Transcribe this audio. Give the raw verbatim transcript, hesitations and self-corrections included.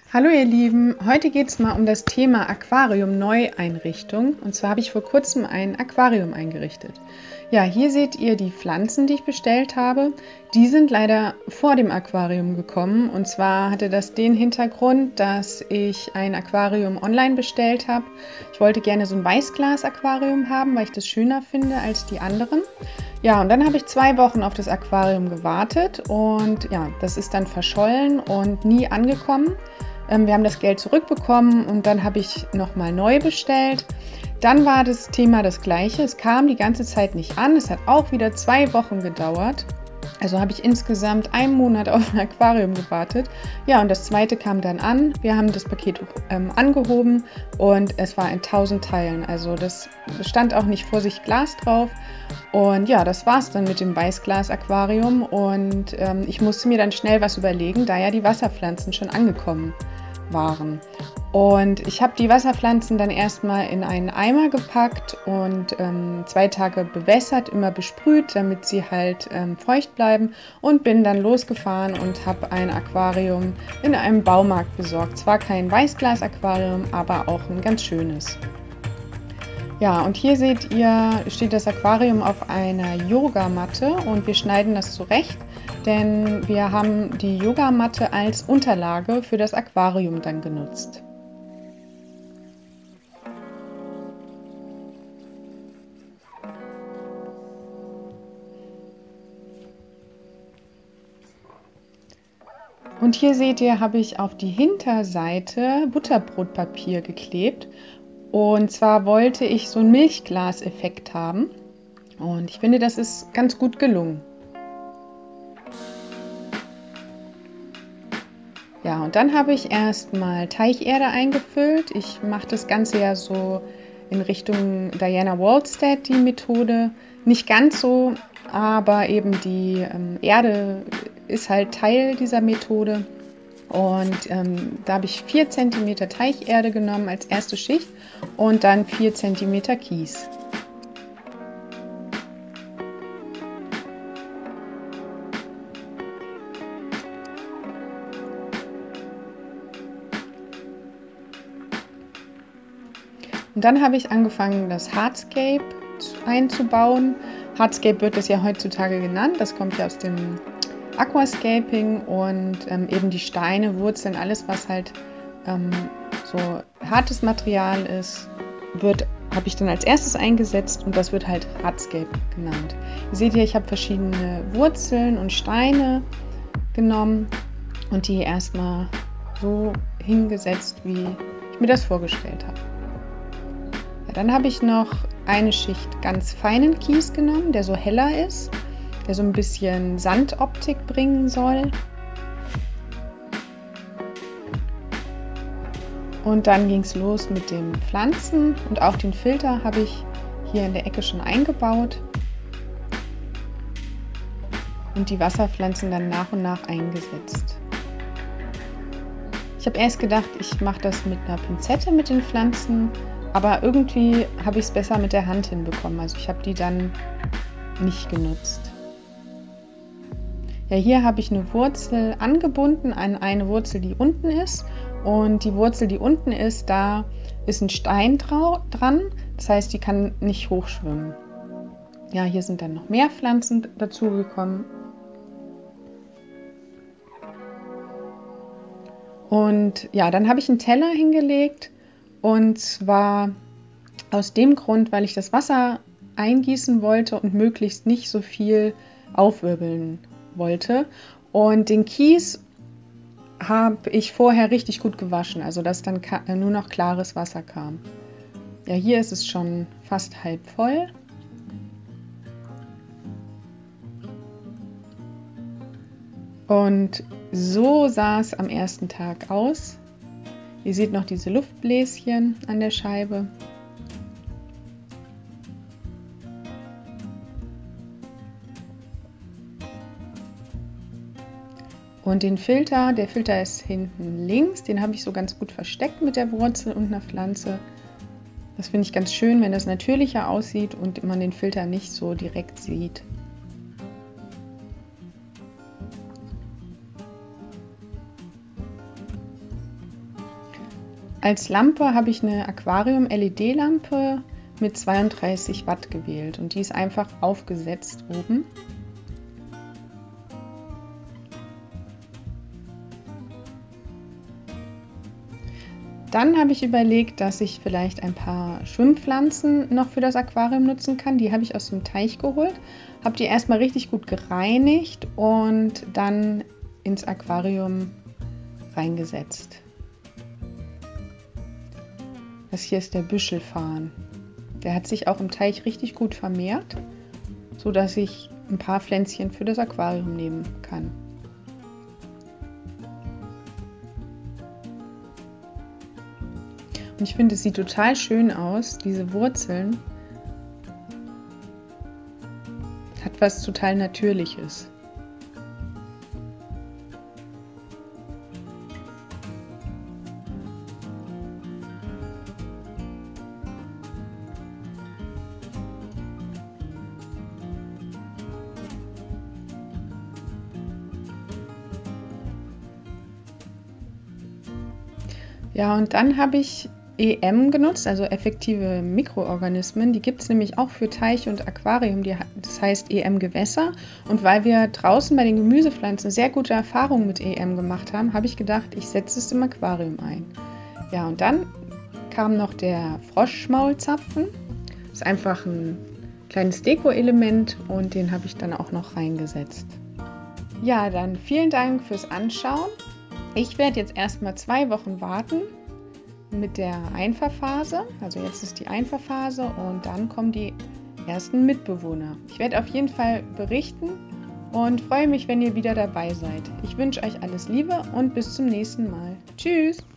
Hallo ihr Lieben, heute geht es mal um das Thema Aquarium-Neueinrichtung. Und zwar habe ich vor kurzem ein Aquarium eingerichtet. Ja, hier seht ihr die Pflanzen, die ich bestellt habe. Die sind leider vor dem Aquarium gekommen. Und zwar hatte das den Hintergrund, dass ich ein Aquarium online bestellt habe. Ich wollte gerne so ein Weißglas-Aquarium haben, weil ich das schöner finde als die anderen. Ja, und dann habe ich zwei Wochen auf das Aquarium gewartet und ja, das ist dann verschollen und nie angekommen. Wir haben das Geld zurückbekommen und dann habe ich nochmal neu bestellt. Dann war das Thema das gleiche. Es kam die ganze Zeit nicht an. Es hat auch wieder zwei Wochen gedauert. Also habe ich insgesamt einen Monat auf ein Aquarium gewartet. Ja, und das zweite kam dann an. Wir haben das Paket ähm, angehoben und es war in tausend Teilen. Also das stand auch nicht Vorsicht Glas drauf. Und ja, das war es dann mit dem Weißglas-Aquarium. Und ähm, ich musste mir dann schnell was überlegen, da ja die Wasserpflanzen schon angekommen waren. Und ich habe die Wasserpflanzen dann erstmal in einen Eimer gepackt und ähm, zwei Tage bewässert, immer besprüht, damit sie halt ähm, feucht bleiben, und bin dann losgefahren und habe ein Aquarium in einem Baumarkt besorgt. Zwar kein Weißglas-Aquarium, aber auch ein ganz schönes. Ja, und hier seht ihr, steht das Aquarium auf einer Yogamatte und wir schneiden das zurecht, denn wir haben die Yogamatte als Unterlage für das Aquarium dann genutzt. Und hier seht ihr, habe ich auf die Hinterseite Butterbrotpapier geklebt. Und zwar wollte ich so einen Milchglas-Effekt haben. Und ich finde, das ist ganz gut gelungen. Ja, und dann habe ich erstmal Teicherde eingefüllt. Ich mache das Ganze ja so in Richtung Diana Waldstedt, die Methode. Nicht ganz so, aber eben die ähm, Erde ist halt Teil dieser Methode. Und ähm, da habe ich vier Zentimeter Teicherde genommen als erste Schicht und dann vier Zentimeter Kies. Und dann habe ich angefangen, das Hardscape einzubauen. Hardscape wird es ja heutzutage genannt, das kommt ja aus dem Aquascaping, und ähm, eben die Steine, Wurzeln, alles was halt ähm, so hartes Material ist, wird, habe ich dann als erstes eingesetzt, und das wird halt Hardscape genannt. Ihr seht hier, ich habe verschiedene Wurzeln und Steine genommen und die erstmal so hingesetzt, wie ich mir das vorgestellt habe. Ja, dann habe ich noch eine Schicht ganz feinen Kies genommen, der so heller ist, der so ein bisschen Sandoptik bringen soll. Und dann ging es los mit den Pflanzen, und auch den Filter habe ich hier in der Ecke schon eingebaut und die Wasserpflanzen dann nach und nach eingesetzt. Ich habe erst gedacht, ich mache das mit einer Pinzette mit den Pflanzen, aber irgendwie habe ich es besser mit der Hand hinbekommen. Also ich habe die dann nicht genutzt. Ja, hier habe ich eine Wurzel angebunden an eine Wurzel, die unten ist. Und die Wurzel, die unten ist, da ist ein Stein dran. Das heißt, die kann nicht hochschwimmen. Ja, hier sind dann noch mehr Pflanzen dazugekommen. Und ja, dann habe ich einen Teller hingelegt. Und zwar aus dem Grund, weil ich das Wasser eingießen wollte und möglichst nicht so viel aufwirbeln wollte. Und den Kies habe ich vorher richtig gut gewaschen, also dass dann nur noch klares Wasser kam. Ja, hier ist es schon fast halb voll. Und so sah es am ersten Tag aus. Ihr seht noch diese Luftbläschen an der Scheibe. Und den Filter, der Filter ist hinten links, den habe ich so ganz gut versteckt mit der Wurzel und einer Pflanze. Das finde ich ganz schön, wenn das natürlicher aussieht und man den Filter nicht so direkt sieht. Als Lampe habe ich eine Aquarium-L E D-Lampe mit zweiunddreißig Watt gewählt und die ist einfach aufgesetzt oben. Dann habe ich überlegt, dass ich vielleicht ein paar Schwimmpflanzen noch für das Aquarium nutzen kann. Die habe ich aus dem Teich geholt, habe die erstmal richtig gut gereinigt und dann ins Aquarium reingesetzt. Das hier ist der Büschelfarn. Der hat sich auch im Teich richtig gut vermehrt, sodass ich ein paar Pflänzchen für das Aquarium nehmen kann. Und ich finde, es sieht total schön aus, diese Wurzeln. Hat was total Natürliches. Ja, und dann habe ich E M genutzt, also effektive Mikroorganismen. Die gibt es nämlich auch für Teich und Aquarium, die, das heißt E M Gewässer. Und weil wir draußen bei den Gemüsepflanzen sehr gute Erfahrungen mit E M gemacht haben, habe ich gedacht, ich setze es im Aquarium ein. Ja, und dann kam noch der Froschmaulzapfen. Das ist einfach ein kleines Deko-Element und den habe ich dann auch noch reingesetzt. Ja, dann vielen Dank fürs Anschauen. Ich werde jetzt erstmal zwei Wochen warten mit der Einfahrphase. Also jetzt ist die Einfahrphase und dann kommen die ersten Mitbewohner. Ich werde auf jeden Fall berichten und freue mich, wenn ihr wieder dabei seid. Ich wünsche euch alles Liebe und bis zum nächsten Mal. Tschüss!